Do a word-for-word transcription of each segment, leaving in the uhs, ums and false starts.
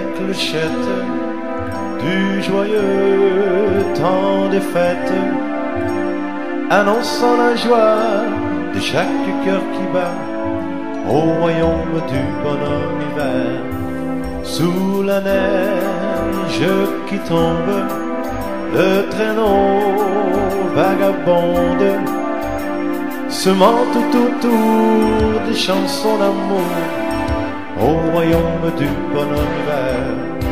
clochettes du joyeux temps des fêtes, annonçant la joie de chaque cœur qui bat au royaume du bonhomme hiver. Sous la neige qui tombe, le traîneau vagabonde, semant tout autour des chansons d'amour au royaume du bonhomme hiver.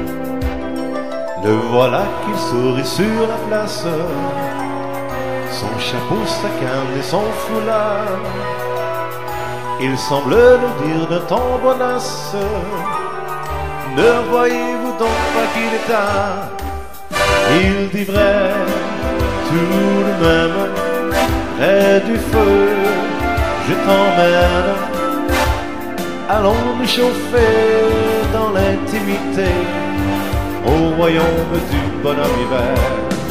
Le voilà qui sourit sur la place, son chapeau, sa canne et son foulard. Il semble nous dire de ton bonasse, ne voyez-vous donc pas qu'il est tard? Il dit vrai, tout de même, près du feu, je t'emmène. Allons nous chauffer dans l'intimité au royaume du bonhomme hiver.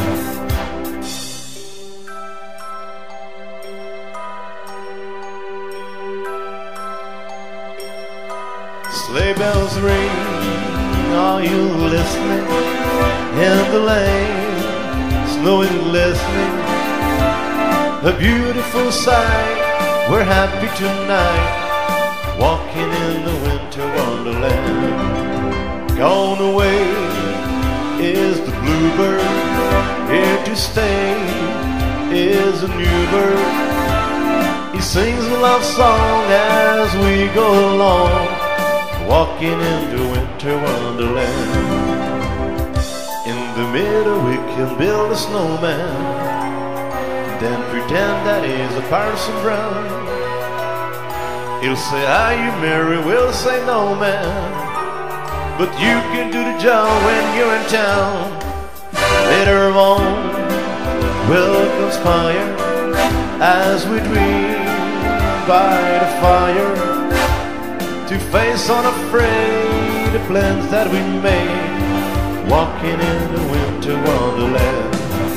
Sleigh bells ring, are you listening? In the lane, snow is glistening, a beautiful sight, we're happy tonight, walking in the winter wonderland. Gone away is the bluebird, here to stay is a new bird. He sings a love song as we go along, walking into winter wonderland. In the middle we can build a snowman, then pretend that he's a Parson Brown. He'll say, are you married? We'll say, no, man, but you can do the job when you're in town. Later on we'll conspire as we dream by the fire, to face unafraid the plans that we made, walking in the winter wonderland.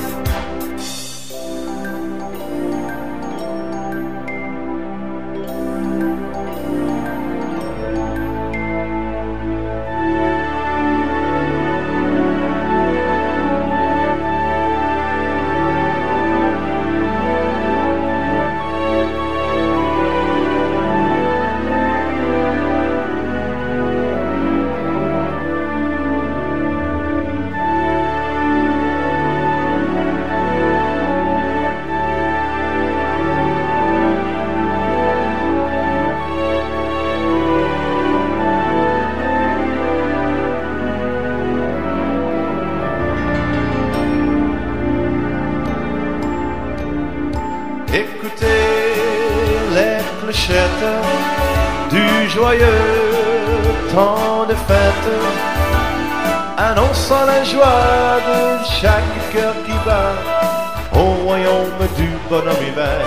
Écoutez les clochettes du joyeux temps de fête, annonçant la joie de chaque cœur qui bat au royaume du bonhomme hiver.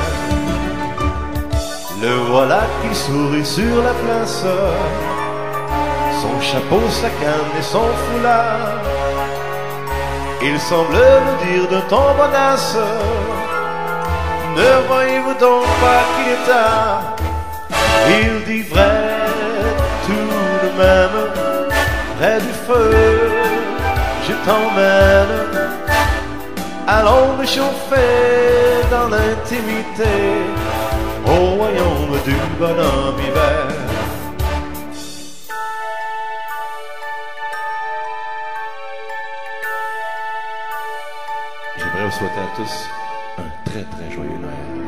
Le voilà qui sourit sur la place, son chapeau, sa canne et son foulard. Il semble nous dire de ton bonasse, ne voyez-vous donc pas qu'il est tard? Il dit vrai, tout de même, près du feu, je t'emmène. Allons nous chauffer dans l'intimité au royaume du bonhomme hiver. J'aimerais vous souhaiter à tous un très très joyeux Noël.